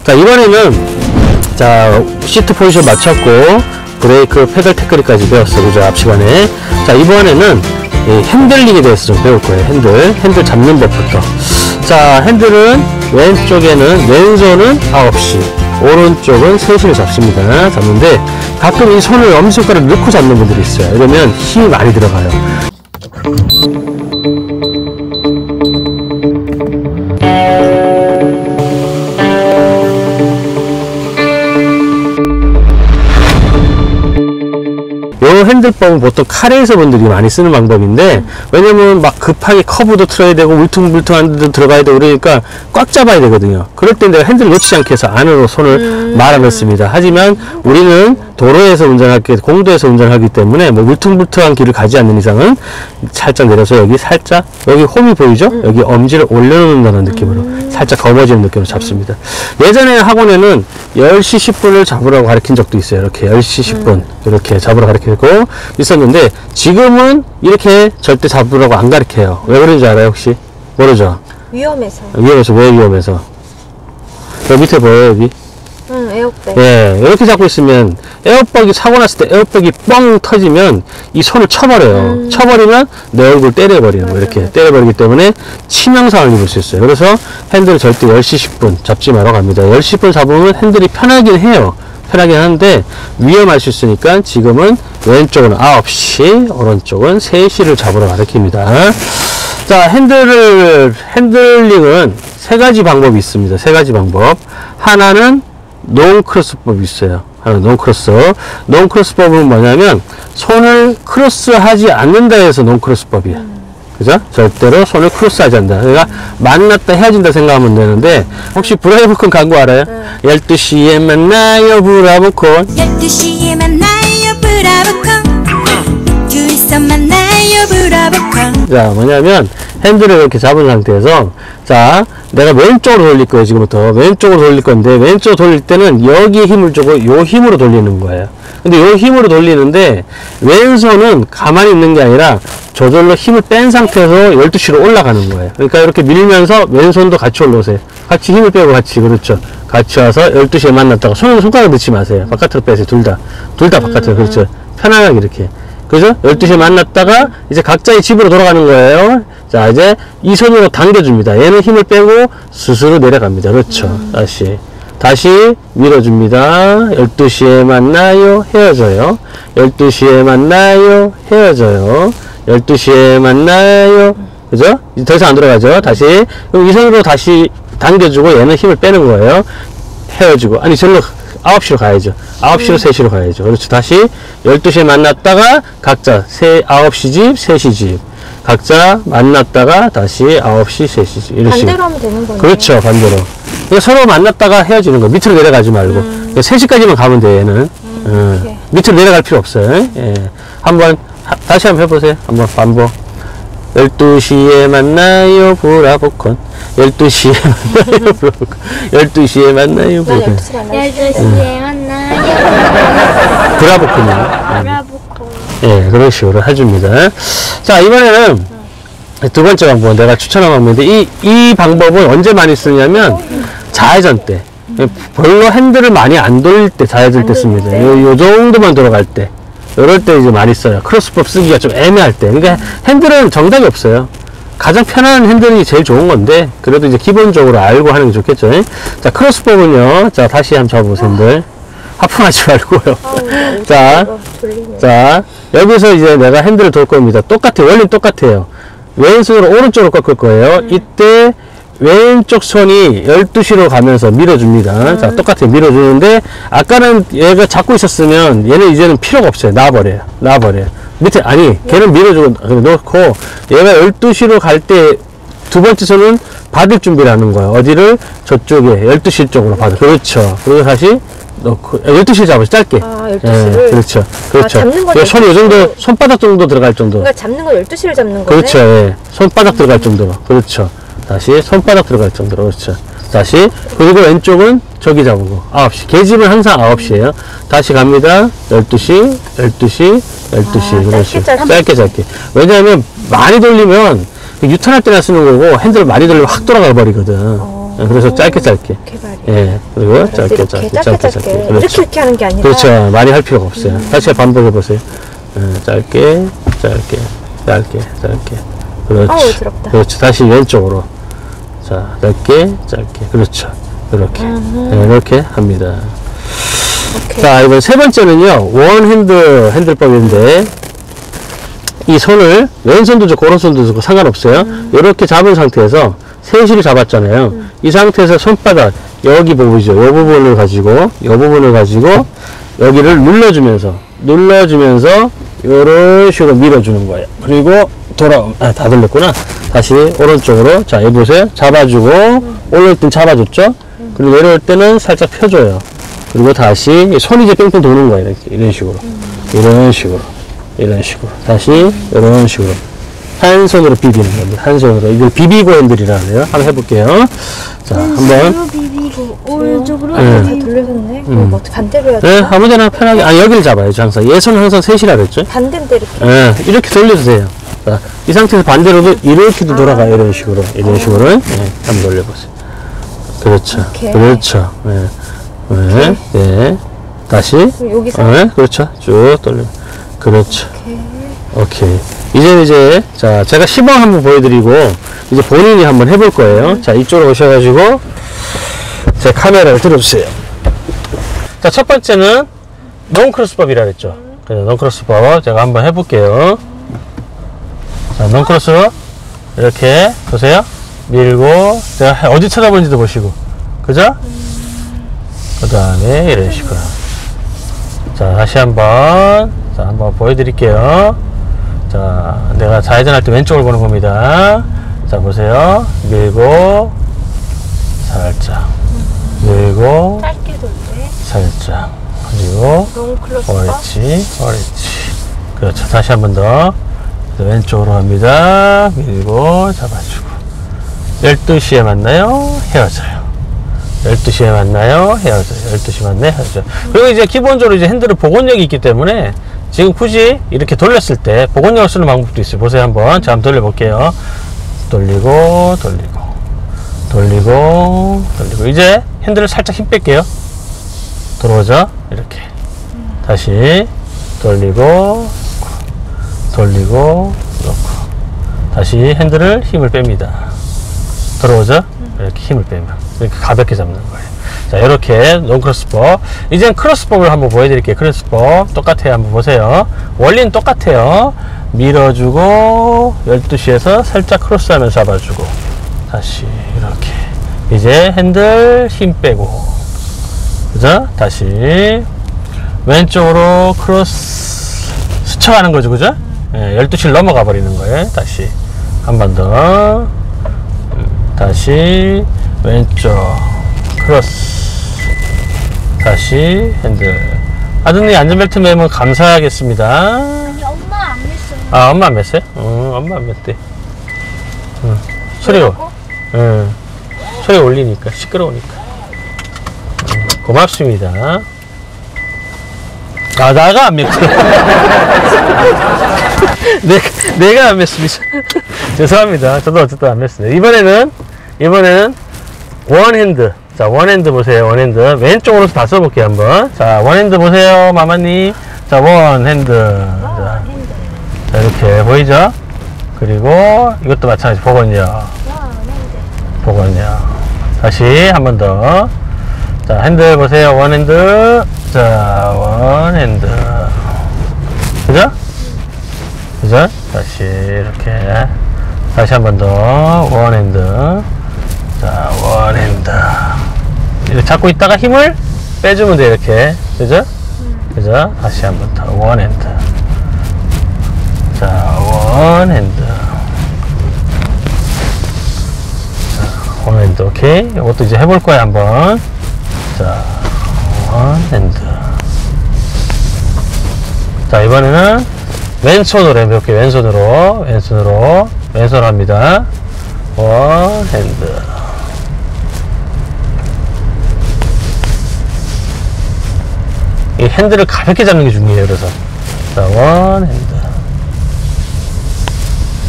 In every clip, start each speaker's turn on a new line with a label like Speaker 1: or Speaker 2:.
Speaker 1: 자, 이번에는 자, 시트 포지션 맞췄고 브레이크 페달 테크닉까지 배웠어, 그죠? 앞 시간에. 자, 이번에는 이 핸들링에 대해서 좀 배울 거예요. 핸들 잡는 법부터. 자, 핸들은 왼쪽에는 왼손은 9시, 오른쪽은 3시를 잡습니다. 잡는데 가끔 이 손을 엄지손가락을 넣고 잡는 분들이 있어요. 이러면 힘이 많이 들어가요. 핸들법은 보통 카레이서 분들이 많이 쓰는 방법인데, 왜냐면 막 급하게 커브도 틀어야 되고 울퉁불퉁한 데도 들어가야 되고 그러니까 꽉 잡아야 되거든요. 그럴 때 내가 핸들을 놓치지 않게 해서 안으로 손을 말아넣습니다. 하지만 우리는 도로에서 운전하기, 공도에서 운전하기 때문에 뭐 울퉁불퉁한 길을 가지 않는 이상은 살짝 내려서 여기 살짝, 여기 홈이 보이죠? 여기 엄지를 올려놓는다는 느낌으로 살짝 검어지는 느낌으로 잡습니다. 예전에 학원에는 10시 10분을 잡으라고 가르친 적도 있어요. 이렇게 10시 10분 이렇게 잡으라고 가르치고 있었는데, 지금은 이렇게 절대 잡으라고 안 가르쳐요. 왜 그런지 알아요, 혹시? 모르죠?
Speaker 2: 위험해서.
Speaker 1: 위험해서. 왜 위험해서? 여기 밑에 보여요, 여기?
Speaker 2: 응, 에어백.
Speaker 1: 예, 이렇게 잡고 있으면 에어백이 사고 났을 때 에어백이 뻥 터지면 이 손을 쳐버려요. 쳐버리면 내 얼굴 때려버리는 거예요. 이렇게 때려버리기 때문에 치명상을 입을 수 있어요. 그래서 핸들을 절대 10시 10분 잡지 말라고 합니다. 10시 10분 잡으면 핸들이 편하긴 해요. 편하긴 하는데 위험할 수 있으니까 지금은 왼쪽은 9시, 오른쪽은 3시를 잡으러 가르칩니다. 자, 핸들링은 3가지 방법이 있습니다. 3가지 방법. 하나는 논크로스법이 있어요. 하나 논크로스. 논크로스법은 뭐냐면 손을 크로스하지 않는다 해서 논크로스법이야. 그죠? 절대로 손을 크로스하지 않는다. 그러니까 만났다 헤어진다 생각하면 되는데, 혹시 브라보콘 광고 알아요? 12시에 만나요 브라보콘.
Speaker 3: 12시에 만나요 브라보콘. 둘이서 만나요 브라보콘.
Speaker 1: 자, 뭐냐면 핸들을 이렇게 잡은 상태에서, 자, 내가 왼쪽으로 돌릴 거예요. 지금부터 왼쪽으로 돌릴 건데, 왼쪽으로 돌릴 때는 여기에 힘을 주고 요 힘으로 돌리는 거예요. 근데 요 힘으로 돌리는데 왼손은 가만히 있는 게 아니라 저절로 힘을 뺀 상태에서 12시로 올라가는 거예요. 그러니까 이렇게 밀면서 왼손도 같이 올라오세요. 같이 힘을 빼고 같이. 그렇죠. 같이 와서 12시에 만났다가 손가락 넣지 마세요. 바깥으로 빼세요. 둘 다 바깥으로. 그렇죠. 편안하게 이렇게. 그죠? 12시에 만났다가 이제 각자의 집으로 돌아가는 거예요. 자, 이제 이 손으로 당겨줍니다. 얘는 힘을 빼고 스스로 내려갑니다. 그렇죠. 다시 밀어줍니다. 12시에 만나요, 헤어져요. 12시에 만나요, 헤어져요. 12시에 만나요. 그죠? 더 이상 안 들어가죠. 다시. 그럼 이 손으로 다시 당겨주고 얘는 힘을 빼는 거예요. 헤어지고. 아니, 절로 9시로 가야죠. 9시로 3시로 가야죠. 그렇죠. 다시 12시에 만났다가 각자 9시 집, 3시 집. 각자 만났다가 다시 9시, 3시 집. 이런 식으로.
Speaker 2: 반대로 하면 되는 거네요.
Speaker 1: 그렇죠. 반대로. 서로 만났다가 헤어지는 거. 밑으로 내려가지 말고. 3시까지만 가면 돼, 얘는. 밑으로 내려갈 필요 없어요. 예. 다시 한번 해보세요. 한번 반복. 12시에 만나요, 브라보콘. 12시에 만나요, 브라보콘. 12시에 만나요, 브라보콘.
Speaker 3: 12시에 만나요
Speaker 1: 브라보콘이요.
Speaker 3: 브라보콘.
Speaker 1: 예, 그런 식으로 해줍니다. 자, 이번에는 두 번째 방법, 내가 추천한 방법인데, 이 방법은 언제 많이 쓰냐면, 좌회전 때. 별로 핸들을 많이 안 돌릴 때, 좌회전 때 씁니다. 요 정도만 돌아갈 때. 이럴 때 이제 많이 써요. 크로스법 쓰기가 좀 애매할 때. 그러니까 핸들은 정답이 없어요. 가장 편한 핸들이 제일 좋은 건데, 그래도 이제 기본적으로 알고 하는 게 좋겠죠. 자, 크로스법은요. 자, 다시 한번 잡아보세요, 핸들. 하품하지 말고요. 자, 여기서 이제 내가 핸들을 돌 겁니다. 똑같아요. 원리는 똑같아요. 왼손으로 오른쪽으로 꺾을 거예요. 이때 왼쪽 손이 12시로 가면서 밀어줍니다. 자, 똑같아요. 밀어주는데, 아까는 얘가 잡고 있었으면 얘는 이제는 필요가 없어요. 놔버려요. 밑에, 아니, 걔는 밀어주고 놓고, 얘가 12시로 갈 때 두 번째 손은 받을 준비를 하는 거예요. 어디를? 저쪽에, 12시 쪽으로 받을. 그렇죠. 그리고 다시 넣고, 12시를 잡아서 짧게.
Speaker 2: 아, 12시를?
Speaker 1: 예, 그렇죠.
Speaker 2: 잡는 건
Speaker 1: 손이 요 정도, 손바닥 정도 들어갈 정도.
Speaker 2: 그러니까 잡는 건 12시를 잡는 거네?
Speaker 1: 그렇죠. 예. 손바닥 들어갈 정도로. 그렇죠. 다시 손바닥 들어갈 정도로. 그렇죠. 다시. 그리고 왼쪽은 저기 잡고 9시. 계집은 항상 9시에요. 다시 갑니다. 12시, 12시, 12시. 그런 식으로. 짧게. 왜냐하면 많이 돌리면 유턴할 때나 쓰는 거고, 핸들을 많이 돌리면 확 돌아가 버리거든. 그래서 짧게.
Speaker 2: 개발이.
Speaker 1: 예. 그리고 짧게,
Speaker 2: 이렇게
Speaker 1: 짧게,
Speaker 2: 짧게
Speaker 1: 짧게,
Speaker 2: 짧게
Speaker 1: 짧게.
Speaker 2: 이렇게 이렇게 하는 게 아니라
Speaker 1: 그렇죠. 많이 할 필요가 없어요. 다시 반복해 보세요. 짧게, 짧게, 짧게, 짧게. 그렇죠.
Speaker 2: 아우, 더럽다.
Speaker 1: 그렇죠. 다시 왼쪽으로. 자, 짧게, 짧게. 그렇죠. 이렇게. 네, 이렇게 합니다.
Speaker 2: 오케이.
Speaker 1: 자, 이번 세 번째는요, 원핸드 핸들법인데, 이 손을 왼손도 좋고 오른손도 좋고 상관없어요. 이렇게 잡은 상태에서 셋이를 잡았잖아요. 이 상태에서 손바닥 여기 부분이죠. 이 부분을 가지고 여기를 눌러주면서 이런 식으로 밀어주는 거예요. 그리고 다 돌렸구나. 다시 오른쪽으로. 자, 여기 보세요. 잡아주고 올릴 땐 잡아줬죠. 그리고 내려올 때는 살짝 펴줘요. 그리고 다시 손이 이제 뺑뺑 도는 거예요. 이렇게 이런 식으로 다시 이런 식으로 한 손으로 비비는 겁니다. 한 손으로. 이걸 비비고 핸들이라 해요. 한번 해볼게요. 자, 한번.
Speaker 3: 비비고 오른쪽으로
Speaker 2: 다 돌려줬네. 그럼 뭐 어떻게 반대로 해야
Speaker 1: 네,
Speaker 2: 되나?
Speaker 1: 아무데나 편하게. 여기를 잡아야죠. 항상. 얘 손은 항상 셋이라 그랬죠.
Speaker 2: 반대인데 이렇게.
Speaker 1: 예, 이렇게 돌려주세요. 자, 이 상태에서 반대로도 이렇게도 돌아가요. 이런 식으로. 한번 돌려보세요. 그렇죠.
Speaker 2: 오케이.
Speaker 1: 그렇죠. 네. 다시.
Speaker 2: 그럼 여기서
Speaker 1: 그렇죠. 쭉 돌려. 그렇죠. 오케이. 이제, 자, 제가 시범 한번 보여드리고, 이제 본인이 한번 해볼 거예요. 자, 이쪽으로 오셔가지고, 제 카메라를 들어주세요. 자, 첫 번째는, 넌크로스법이라 그랬죠. 그래서 넌크로스법 제가 한번 해볼게요. 자, 넌크로스, 이렇게, 보세요. 밀고, 제가 어디 쳐다보는지도 보시고. 그죠? 그 다음에, 이런 식으로. 자, 다시 한번 보여드릴게요. 자, 내가 좌회전할 때 왼쪽을 보는 겁니다. 자, 보세요. 밀고, 살짝. 밀고,
Speaker 2: 짧게 돌때
Speaker 1: 살짝. 그리고,
Speaker 2: 롱클로스가
Speaker 1: 옳지. 그렇죠. 다시 한 번 더. 왼쪽으로 합니다. 밀고, 잡아주고. 12시에 만나요. 헤어져요. 12시에 만나요. 헤어져요. 12시 만나요. 헤어져요. 그리고 이제 기본적으로 이제 핸들은 복원력이 있기 때문에 지금 굳이 이렇게 돌렸을 때 복원력을 쓰는 방법도 있어요. 보세요. 한번. 자, 한번 돌려볼게요. 돌리고. 이제 핸들을 살짝 힘 뺄게요. 들어오죠? 이렇게. 다시 돌리고, 놓고. 다시 핸들을 힘을 뺍니다. 들어오죠? 이렇게 힘을 빼면. 이렇게 가볍게 잡는 거예요. 자, 이렇게 넌크로스법. 이젠 크로스법을 한번 보여드릴게요. 크로스법. 똑같아요. 한번 보세요. 원리는 똑같아요. 밀어주고, 12시에서 살짝 크로스하면서 잡아주고, 다시, 이렇게. 이제 핸들 힘 빼고, 그죠? 다시, 왼쪽으로 크로스, 스쳐가는 거죠. 그죠? 12시를 넘어가 버리는 거예요. 다시. 한 번 더. 다시, 왼쪽, 크로스. 다시, 핸들. 아드님 안전벨트 매면 감사하겠습니다.
Speaker 3: 엄마 안 맸어요.
Speaker 1: 엄마 안 맸어요? 엄마 안 맸대. 소리가, 소리 올리니까, 시끄러우니까. 고맙습니다. 나가 안 맸구나. 내가 안 맸습니다. 죄송합니다. 저도 어쨌든 안 맸습니다. 이번에는 원핸드. 자, 원핸드 보세요. 원핸드. 왼쪽으로 다 써볼게요, 한번. 자, 원핸드 보세요, 마마님. 자, 원핸드. 자, 이렇게 보이죠? 그리고 이것도 마찬가지. 복원력. 다시 한 번 더. 자, 핸들 보세요. 원핸드. 자, 원핸드. 그죠? 다시 이렇게. 다시 한 번 더. 원핸드. 자, 원핸드. 이렇게 잡고 있다가 힘을 빼주면 돼, 이렇게. 그죠? 다시 한 번 더. 원핸드. 자, 원핸드. 자, 원핸드. 오케이. 이것도 이제 해볼 거야, 한번. 자, 원핸드. 자, 이번에는 왼손으로 해볼게요. 왼손으로 합니다. 원핸드. 이 핸들을 가볍게 잡는 게 중요해요. 그래서 자, 원핸드.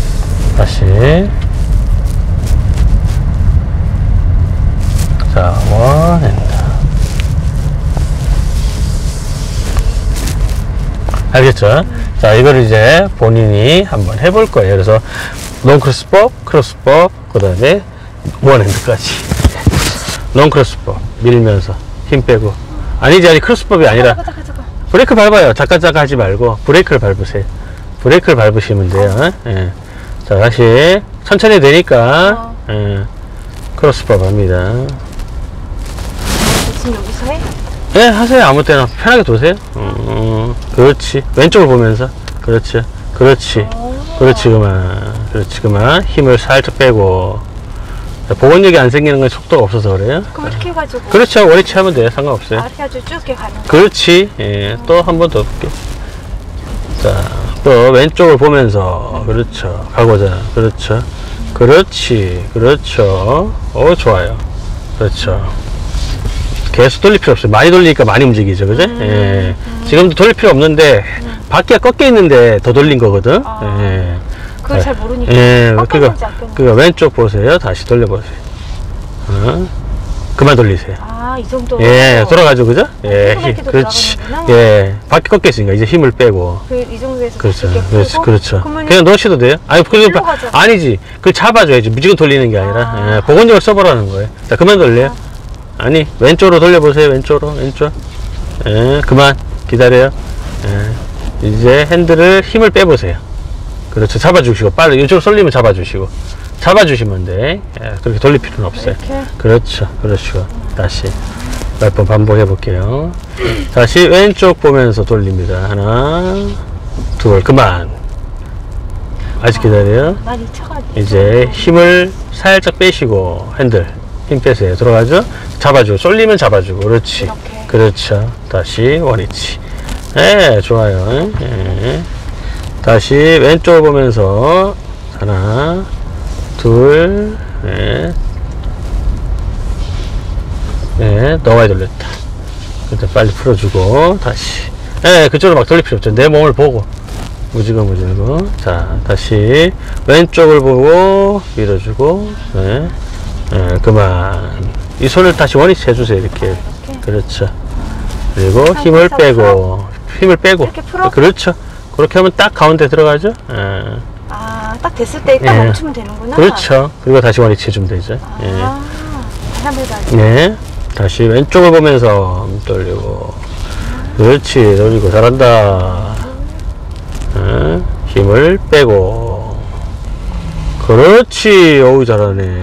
Speaker 1: 다시. 자, 원핸드. 알겠죠? 자, 이걸 이제 본인이 한번 해볼 거예요. 그래서 논크로스법, 크로스법, 그 다음에 원핸드까지. 논크로스법 밀면서 힘 빼고. 아니 크로스법이 아니라
Speaker 2: 잠깐.
Speaker 1: 브레이크 밟아요. 잠깐 하지 말고 브레이크를 밟으세요. 브레이크를 밟으시면 돼요. 예. 자, 다시 천천히 되니까 예. 크로스법 합니다.
Speaker 2: 지금 여기서 해?
Speaker 1: 네, 하세요. 아무 때나 편하게 도세요. 그렇지. 왼쪽을 보면서. 그렇지. 그렇지. 그렇지, 그만. 힘을 살짝 빼고. 자, 복원력이 안 생기는 건 속도가 없어서 그래요.
Speaker 2: 그럼 이렇게 해가지고.
Speaker 1: 그렇죠. 원위치 하면 돼요. 상관없어요.
Speaker 2: 이렇게 해가지고 쭉 이렇게 가는 거.
Speaker 1: 그렇지. 예, 또 한 번 더 볼게요. 자, 또 왼쪽을 보면서. 그렇죠. 가고자. 그렇죠. 그렇지. 그렇죠. 좋아요. 그렇죠. 계속 돌릴 필요 없어요. 많이 돌리니까 많이 움직이죠. 그죠? 예. 지금도 돌릴 필요 없는데, 바퀴가 꺾여 있는데 더 돌린 거거든. 예.
Speaker 2: 그걸 잘 모르니까.
Speaker 1: 예.
Speaker 2: 꺾였는지 안 꺾였는지.
Speaker 1: 그거 왼쪽 보세요. 다시 돌려보세요. 그만 돌리세요.
Speaker 2: 이 정도.
Speaker 1: 예, 돌아가죠, 그죠? 예,
Speaker 2: 조그맣게도
Speaker 1: 그렇지.
Speaker 2: 돌아가는구나.
Speaker 1: 예, 바퀴 꺾여 있으니까 이제 힘을 빼고.
Speaker 2: 이 정도에서
Speaker 1: 그렇죠.
Speaker 2: 이렇게
Speaker 1: 그렇지,
Speaker 2: 풀고,
Speaker 1: 그렇죠.
Speaker 2: 그러면
Speaker 1: 그냥 넣으셔도 돼요. 아니,
Speaker 2: 일로 가죠.
Speaker 1: 아니지. 그걸 잡아줘야지. 무조건 돌리는 게 아니라. 예, 복원력을 써보라는 거예요. 자, 그만 돌려요. 아니, 왼쪽으로 돌려보세요. 왼쪽. 예, 그만. 기다려요. 예, 이제 핸들을 힘을 빼보세요. 그렇죠. 잡아주시고, 빨리. 이쪽으로 쏠리면 잡아주시면 돼. 예, 그렇게 돌릴 필요는 없어요.
Speaker 2: 이렇게?
Speaker 1: 그렇죠. 다시. 몇 번 반복해 볼게요. 다시 왼쪽 보면서 돌립니다. 하나, 둘, 그만. 아직 기다려요.
Speaker 2: 많이 쳐가지고.
Speaker 1: 이제 힘을 살짝 빼시고, 핸들. 힘 빼세요. 들어가죠? 잡아주고, 쏠리면 잡아주고. 그렇지.
Speaker 2: 이렇게.
Speaker 1: 그렇죠. 다시 원위치. 예, 좋아요. 예. 다시 왼쪽을 보면서, 하나, 둘, 너무 많이 돌렸다. 그때 빨리 풀어주고, 다시. 그쪽으로 막 돌릴 필요 없죠. 내 몸을 보고. 무지고. 자, 다시 왼쪽을 보고, 밀어주고, 그만. 이 손을 다시 원위치 해주세요. 이렇게. 그렇죠. 그리고 힘을 빼고.
Speaker 2: 이렇게 풀어?
Speaker 1: 그렇죠. 그렇게 하면 딱 가운데 들어가죠.
Speaker 2: 딱 됐을 때 딱 멈추면 되는구나.
Speaker 1: 그렇죠. 그리고 다시 원위치 해주면 되죠.
Speaker 2: 한번 더.
Speaker 1: 네. 다시 왼쪽을 보면서 돌리고. 그렇지. 돌리고. 잘한다. 힘을 빼고. 그렇지. 어우, 잘하네.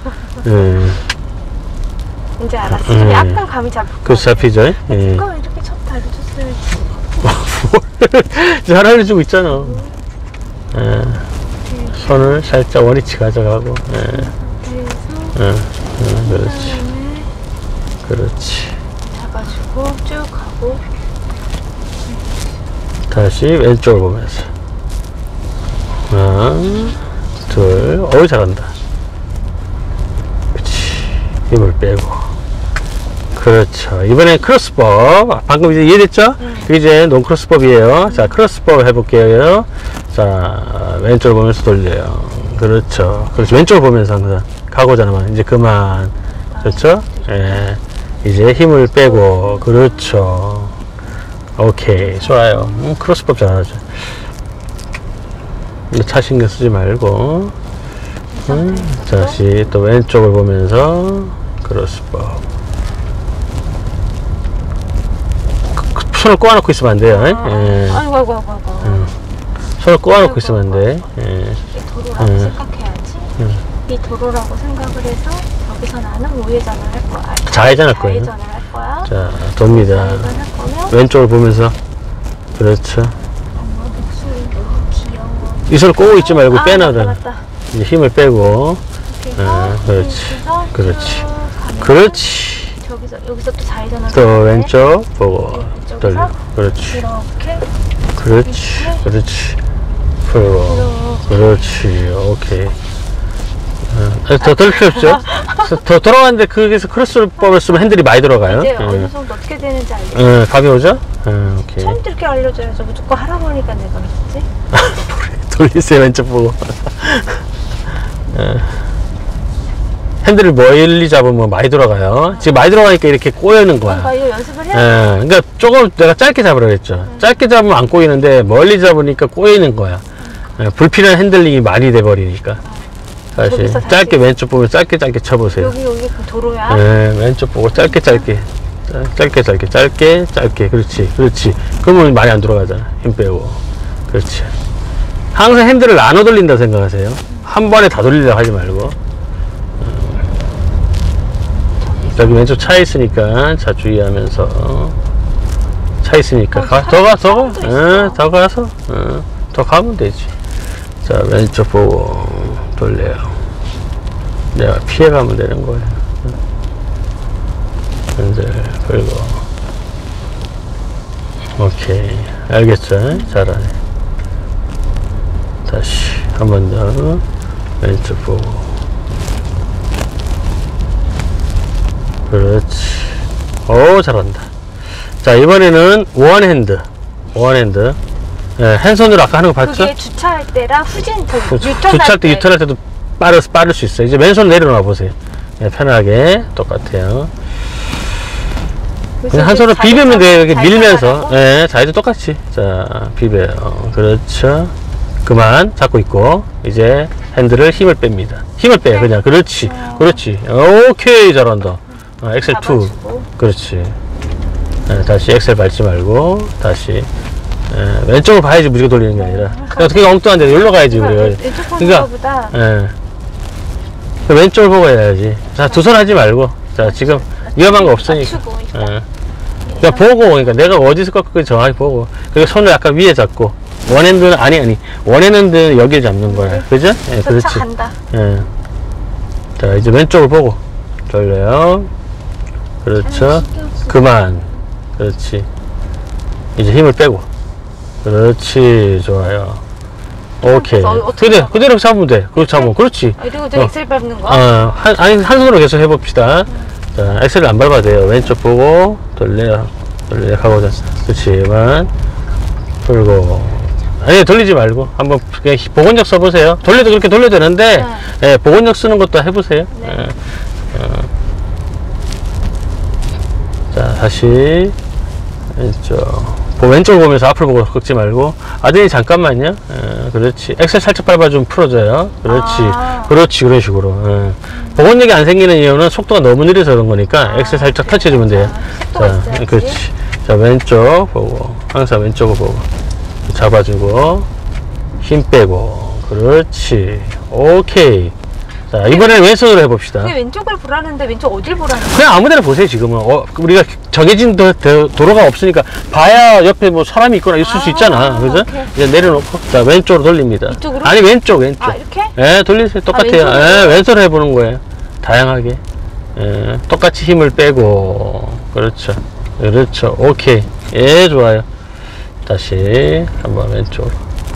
Speaker 2: 이제 알았어. 약간 감이 잡힐 것
Speaker 1: 그 잡히죠? 예.
Speaker 2: 그거 이렇게 첫 알려줬어야지.
Speaker 1: 잘 알려주고 있잖아. 손을 살짝 원위치 가져가고. 그렇지.
Speaker 2: 잡아주고 쭉 가고.
Speaker 1: 다시 왼쪽을 보면서. 하나, 둘, 어우, 잘한다. 그렇지. 힘을 빼고. 그렇죠. 이번엔 크로스법. 방금 이제 이해됐죠? 이제 논크로스법이에요. 자, 크로스법 해볼게요. 자, 왼쪽을 보면서 돌려요. 그렇죠. 왼쪽을 보면서 항상 가고자 하면 이제 그만. 그렇죠? 예. 이제 힘을 빼고. 그렇죠. 오케이. 좋아요. 크로스법 잘하죠. 차 신경 쓰지 말고. 다시 또 왼쪽을 보면서 크로스법. 손을 꼬아놓고 있으면 안 돼요.
Speaker 2: 아이고.
Speaker 1: 손을 꼬아놓고 있으면 안 돼.
Speaker 2: 이 도로라고 생각해야지. 이 도로라고 생각을 해서 여기서 나는 우회전을 할 거야.
Speaker 1: 좌회전 할 거예요.
Speaker 2: 좌회전을 할 거야.
Speaker 1: 자, 돕니다.
Speaker 2: 좌회전 할 거면
Speaker 1: 왼쪽을 보면서. 그렇죠.
Speaker 3: 엄마 목소리 너무 귀여워.
Speaker 1: 이 손을 꼬고 있지 말고 빼놔라.
Speaker 2: 맞다.
Speaker 1: 이제 힘을 빼고.
Speaker 2: 그래서
Speaker 1: 그렇지.
Speaker 2: 쭉 가면
Speaker 1: 그렇지.
Speaker 2: 여기서 또 좌회전을
Speaker 1: 또
Speaker 2: 하는데
Speaker 1: 왼쪽 보고.
Speaker 2: 이쪽에서
Speaker 1: 돌리고. 그렇지.
Speaker 2: 이렇게
Speaker 1: 그렇지. 풀고. 그렇지. 오케이. 더 돌릴 필요 없죠? 더 돌아가는데 거기서 크로스법을 쓰면 핸들이 많이 돌아가요.
Speaker 2: 이제 어느 정도 어떻게 되는지 알겠어.
Speaker 1: 감이 오죠? 오케이.
Speaker 2: 처음부터 이렇게 알려줘야죠. 무조건 하라고 하니까 내가 그랬지.
Speaker 1: 돌리세요, 왼쪽 보고. 핸들을 멀리 잡으면 많이 돌아가요. 지금 많이 돌아가니까 이렇게 꼬이는 거야.
Speaker 2: 그러니까 이거 연습을 해야
Speaker 1: 예, 그러니까 조금 내가 짧게 잡으라 그랬죠. 짧게 잡으면 안 꼬이는데 멀리 잡으니까 꼬이는 거야. 예, 불필요한 핸들링이 많이 돼버리니까. 다시
Speaker 2: 저기서 다시.
Speaker 1: 짧게 왼쪽 보면 짧게 쳐보세요.
Speaker 2: 여기 그 도로야.
Speaker 1: 예, 왼쪽 보고 짧게 그렇지. 그러면 많이 안 돌아가잖아. 힘 빼고. 그렇지. 항상 핸들을 나눠 돌린다 생각하세요. 한 번에 다 돌리려고 하지 말고. 여기 왼쪽 차 있으니까 자 주의하면서 차 있으니까 더 가서 더 가면 되지. 자 왼쪽 보고 돌려요. 내가 피해가면 되는 거예요. 핸들 걸고. 오케이, 알겠죠? 잘하네. 다시 한 번 더 왼쪽 보고. 그렇지. 오, 잘한다. 자, 이번에는 원핸드. 예, 한 손으로 아까 하는 거 봤죠?
Speaker 2: 그게 주차할 때랑 후진
Speaker 1: 주차할 때 유턴할 때도 빠를 수 있어요. 이제 왼손 내려놔 보세요. 예, 편하게 똑같아요. 그냥 한 손으로 비비면 돼요. 이렇게 밀면서. 예, 자이도 똑같이. 자, 비벼요. 그렇죠. 그만 잡고 있고 이제 핸들을 힘을 뺍니다. 힘을 빼요. 그냥. 그렇지. 오케이, 잘한다. 엑셀 2. 그렇지. 다시 엑셀 밟지 말고 다시 왼쪽을 봐야지 무조건 돌리는 게 아니라 어떻게 엉뚱한데 여기로 가야지 우리가.
Speaker 2: 그러니까
Speaker 1: 왼쪽을 보고 해야지. 자, 두 손 하지 말고. 자, 지금 위험한 거 없으니까. 그냥 보고, 그러니까 내가 어디서 꺾을지 정확히 보고. 그리고 손을 약간 위에 잡고. 원핸드는 아니 원핸드는 여기를 잡는 거야. 그죠? 예, 그렇지.
Speaker 2: 간다.
Speaker 1: 예. 자, 이제 왼쪽을 보고 돌려요. 그렇죠. 그만. 그렇지. 이제 힘을 빼고. 그렇지. 좋아요. 오케이. 그대로 잡으면 돼. 그렇게 잡으면. 그렇지.
Speaker 2: 이러고 저 엑셀 밟는 거야?
Speaker 1: 한 손으로 계속 해봅시다. 자, 엑셀을 안 밟아도 돼요. 왼쪽 보고 돌려요. 하고. 그렇지만 풀고. 아니, 돌리지 말고 한번 그냥 복원력 써보세요. 돌려도 그렇게 돌려도 되는데 예, 복원력 쓰는 것도 해보세요.
Speaker 2: 네.
Speaker 1: 자, 다시 왼쪽 보면서 앞을 보고 걷지 말고. 아들이 잠깐만요. 그렇지. 엑셀 살짝 밟아주면 풀어져요. 그렇지. 그런 식으로. 복원력이 안 생기는 이유는 속도가 너무 느려서 그런 거니까 엑셀 살짝 터치해주면 돼요. 자, 그렇지. 자, 왼쪽 보고 항상 왼쪽을 보고 잡아주고 힘 빼고. 그렇지. 오케이. 자, 이번에는 왼손으로 해봅시다.
Speaker 2: 왜 왼쪽을 보라는데 왼쪽 어딜 보라는 거야?
Speaker 1: 그냥 아무데나 보세요. 지금은 우리가 정해진 도로가 없으니까 봐야 옆에 뭐 사람이 있거나 있을 수 있잖아. 그죠?
Speaker 2: 오케이.
Speaker 1: 이제 내려놓고 자, 왼쪽으로 돌립니다.
Speaker 2: 이쪽으로?
Speaker 1: 아니, 왼쪽
Speaker 2: 이렇게?
Speaker 1: 예, 돌리세요. 똑같아요. 왼손으로 해보는 거예요. 다양하게. 똑같이 힘을 빼고. 그렇죠. 오케이. 예, 좋아요. 다시 한번 왼쪽으로.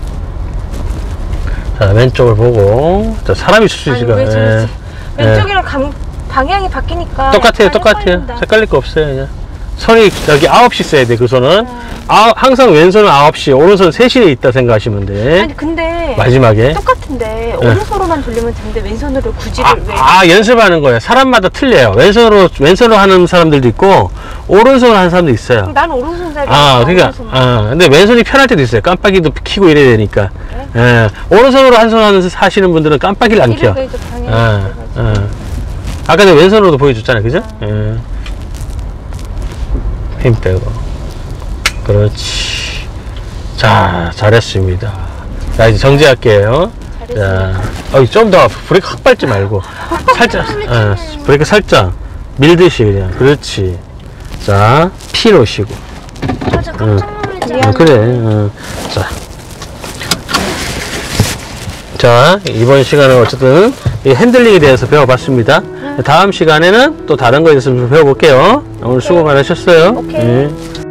Speaker 1: 자, 왼쪽을 보고. 자, 사람이 있을 수 있으니까.
Speaker 2: 왼쪽이랑 방향이 바뀌니까
Speaker 1: 똑같아요. 헷갈릴 거 없어요. 그냥 손이 여기 9시 써야 돼. 그 손은 항상 왼손은 9시, 오른손은 3시에 있다 생각하시면 돼.
Speaker 2: 아니 근데
Speaker 1: 마지막에
Speaker 2: 똑같은데 오른손으로만 돌리면 되는데 왼손으로 굳이 왜?
Speaker 1: 연습하는 거예요. 사람마다 틀려요. 왼손으로 하는 사람들도 있고 오른손으로 하는 사람도 있어요.
Speaker 2: 난 오른손 잘.
Speaker 1: 그러니까 근데 왼손이 편할 때도 있어요. 깜빡이도 켜고 이래야 되니까. 오른손으로 한 손 하시는 분들은 깜빡이를 안 켜. 아까 내가 왼손으로도 보여줬잖아요. 그죠? 힘 빼고. 그렇지. 자, 잘했습니다. 자, 이제 정지할게요. 자, 좀 더 브레이크 확 밟지 말고 살짝, 브레이크 살짝 밀듯이 그냥. 그렇지. 자, 피 놓으시고.
Speaker 3: 맞아, 깜짝 놀랐잖아.
Speaker 1: 그래. 자, 이번 시간은 어쨌든 이 핸들링에 대해서 배워봤습니다. 다음 시간에는 또 다른 거에 대해서 좀 배워볼게요. 오늘 수고 많으셨어요.
Speaker 2: 오케이.